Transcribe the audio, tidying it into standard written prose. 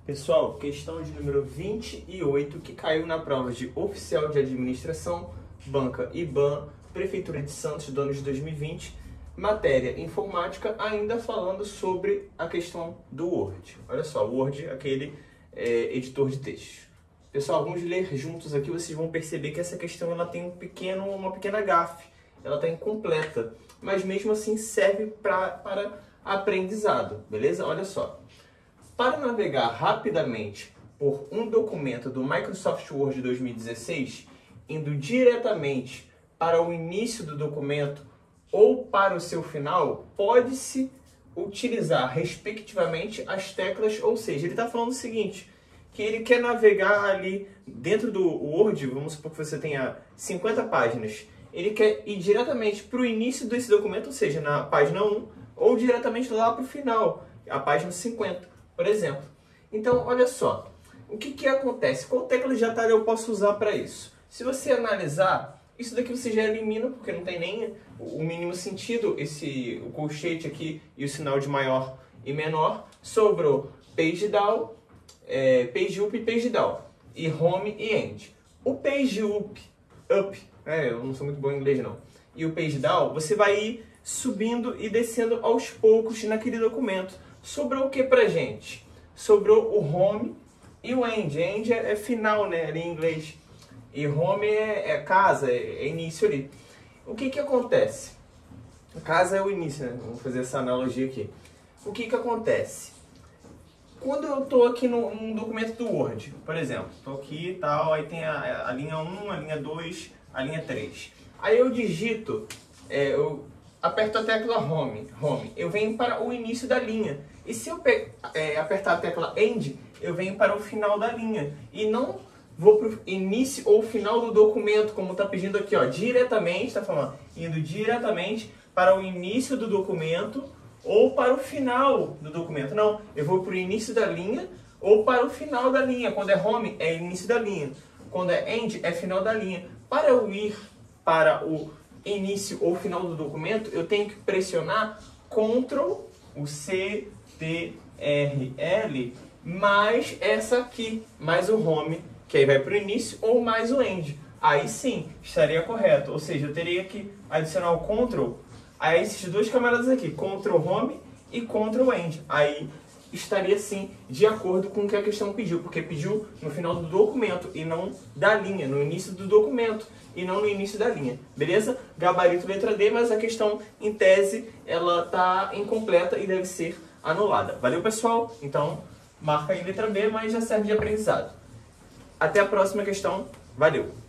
Pessoal, questão de número 28 que caiu na prova de Oficial de Administração, Banca IBAN, Prefeitura de Santos, do ano de 2020, matéria informática, ainda falando sobre a questão do Word. Olha só, o Word, aquele editor de texto. Pessoal, vamos ler juntos aqui, vocês vão perceber que essa questão ela tem uma pequena gafe, ela está incompleta, mas mesmo assim serve para aprendizado, beleza? Olha só. Para navegar rapidamente por um documento do Microsoft Word 2016, indo diretamente para o início do documento ou para o seu final, pode-se utilizar, respectivamente, as teclas, ou seja, ele está falando o seguinte, que ele quer navegar ali dentro do Word, vamos supor que você tenha 50 páginas, ele quer ir diretamente para o início desse documento, ou seja, na página 1, ou diretamente lá para o final, a página 50. Por exemplo. Então, olha só. O que acontece? Qual tecla de atalho eu posso usar para isso? Se você analisar, isso daqui você já elimina, porque não tem nem o mínimo sentido, o colchete aqui e o sinal de maior e menor. Sobrou page down, page up e page down. E home e end. O page up, eu não sou muito bom em inglês não. E o page down, você vai ir subindo e descendo aos poucos naquele documento. Sobrou o que pra gente? Sobrou o home e o end. End é final, né, ali em inglês. E home é casa, é início ali. O que acontece? A casa é o início, né? Vamos fazer essa analogia aqui. O que acontece? Quando eu estou aqui num documento do Word, por exemplo, estou aqui e tal, aí tem a linha 1, a linha 2, a linha 3. Aí eu digito, eu aperto a tecla home, eu venho para o início da linha. E se eu apertar a tecla end, eu venho para o final da linha. E não vou para o início ou final do documento, como está pedindo aqui, ó, diretamente, está falando, indo diretamente para o início do documento ou para o final do documento. Não, eu vou para o início da linha ou para o final da linha. Quando é home, é início da linha. Quando é end, é final da linha. Para eu ir para o início ou final do documento, eu tenho que pressionar Ctrl, o C, T, R, L, mais essa aqui, mais o home, que aí vai para o início, ou mais o end. Aí sim, estaria correto. Ou seja, eu teria que adicionar o Ctrl a esses dois camaradas aqui, Ctrl Home e Ctrl End. Aí estaria sim de acordo com o que a questão pediu, porque pediu no final do documento e não da linha, no início do documento e não no início da linha, beleza? Gabarito letra D, mas a questão em tese ela está incompleta e deve ser anulada. Valeu, pessoal? Então marca aí letra B, mas já serve de aprendizado. Até a próxima questão. Valeu!